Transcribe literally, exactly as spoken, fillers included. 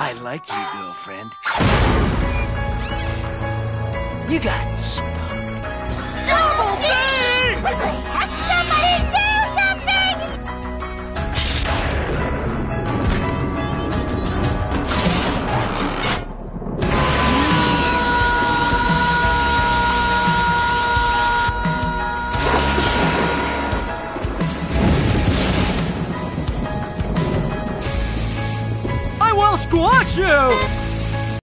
I like you, girlfriend. You got spunk. Double team! Somebody do something! I will squash you!